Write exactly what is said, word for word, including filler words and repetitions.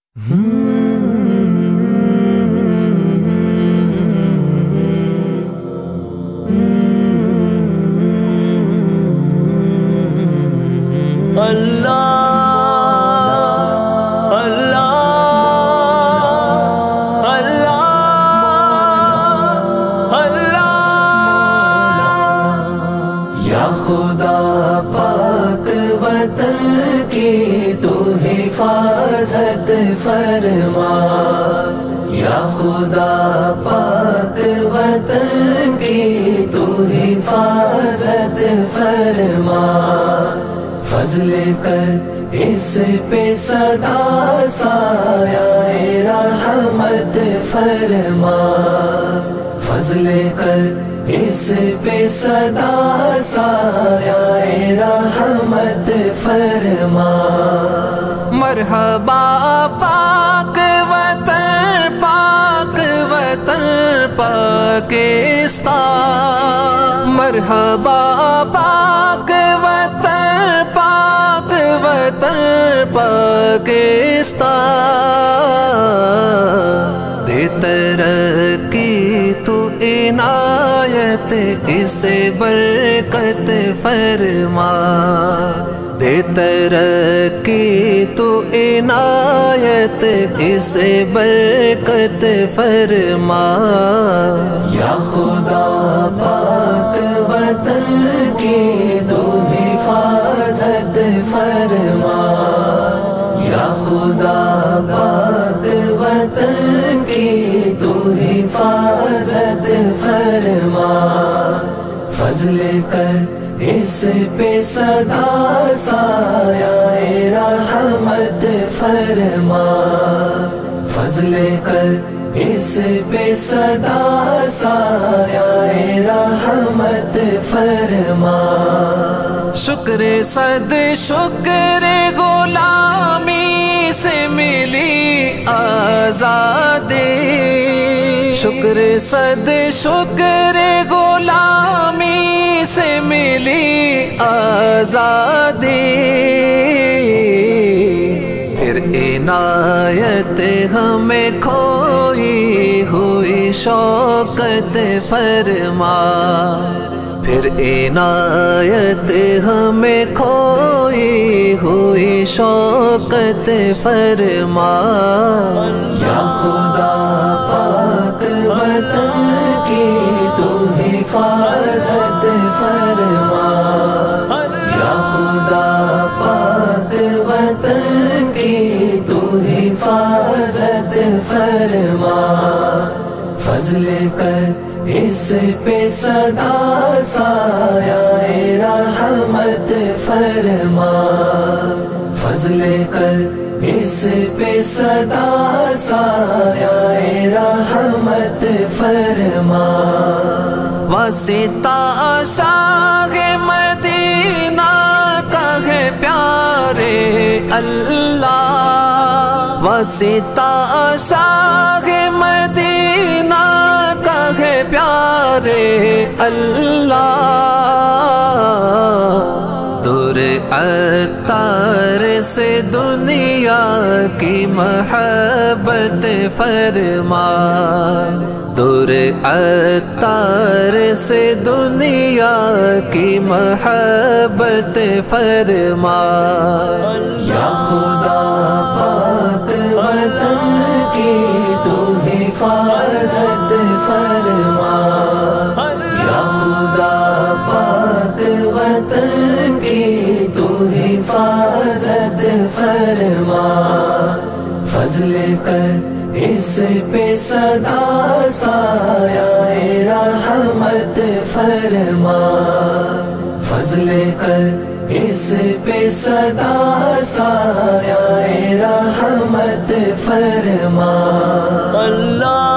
خدا پاک وطن کی تو حفاظت فرما، یا خدا پاک وطن کی تو حفاظت فرما، فضل کر اس پہ سدا سایہ رحمت فرما، فضل کر اس پہ سدا سایہ رحمت فرما۔ مرحبا پاک وطن، پاک وطن پاکستان، مرحبا پاک وطن، پاک وطن پاکستان، دے ترقی تو عنایت اسے برکت فرما، دے ترقی تو عنایت اسے برکت فرما، یا خدا پاک وطن کی تو حفاظت فرما، یا خدا پاک وطن کی تو حفاظت فرما، فضل کر اس پہ سدا سایہ رحمت فرما، فضل کر اس پہ سدا سایہ رحمت فرما۔ شکر صد شکر غلامی سے ملی آزادی، شکر صد شکر غلامی سے ملی آزادی، پھر عنایت ہمیں کھوئی ہوئی شوکت فرما، پھر عنایت ہمیں کھوئی ہوئی شوکت فرما، یا خدا پاک وطن کی تو حفاظت فرما، یا خدا پاک وطن کی تو حفاظت فرما، فضل کر اس پہ سدا سایہ رحمت فرما، فضل کر اس پہ سدا سایہ رحمت فرما۔ واسطہ شاہ مدینہ کا ہے پیارے اللہ، واسطہ شاہ مدینہ کا ہے پیارے اللہ، دور عطار سے دنیا کی محبت فرما، دور عطار سے دنیا کی محبت فرما، یا خدا پاک وطن کی تو حفاظت فرما، یا خدا پاک وطن کی تو حفاظت فرما، فضل کر اس پہ سدا سایہ رحمت فرما، فضل کر اس پہ سدا سایہ رحمت فرما۔ اللہ